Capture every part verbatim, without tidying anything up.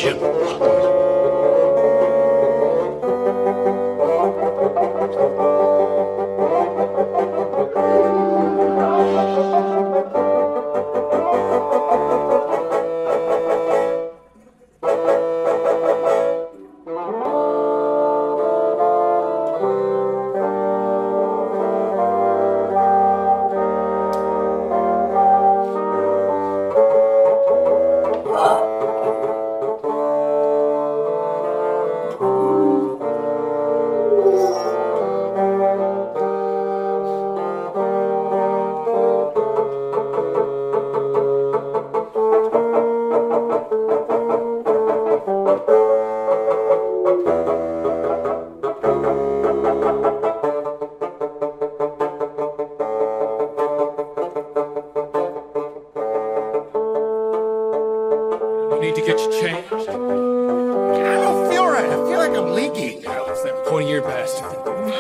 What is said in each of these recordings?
flagship. Need to get you changed. I don't feel right. I feel like I'm leaking. Well, it's that twenty-year bastard.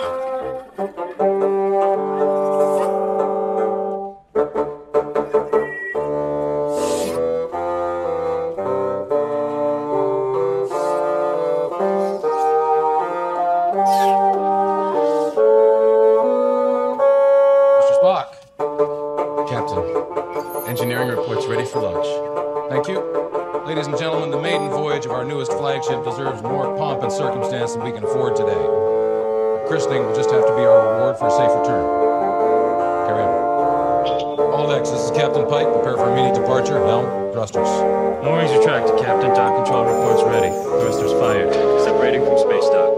Mister Spock. Captain, engineering reports ready for launch. Thank you. Ladies and gentlemen, the maiden voyage of our newest flagship deserves more pomp and circumstance than we can afford today. The christening will just have to be our reward for a safe return. Carry on. All decks, this is Captain Pike. Prepare for immediate departure. Helm, thrusters. Moorings retracted, Captain. Dock control reports ready. Thrusters fired. Separating from space dock.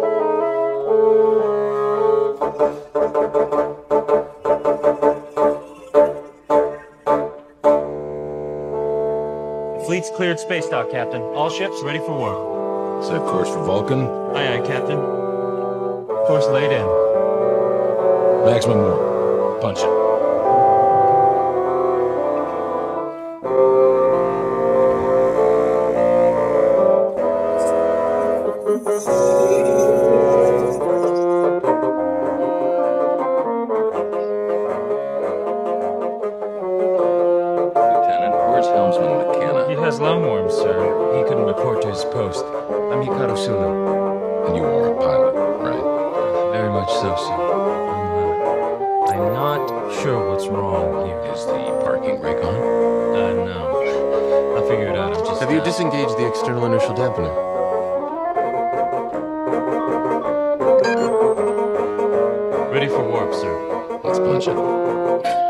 Fleet's cleared space dock, Captain. All ships ready for war. Set course for Vulcan. Aye, aye, Captain. Course laid in. Maximum warp. Punch it. Long worms, sir. He couldn't report to his post. I'm Hikaru Sulu. And you are a pilot, right? Very much so, sir. I'm, uh, I'm not sure what's wrong here. Is the parking brake on? Uh, no. I'll figure it out. I'm just... Have you uh, disengaged the external inertial dampener? Ready for warp, sir. Let's punch it.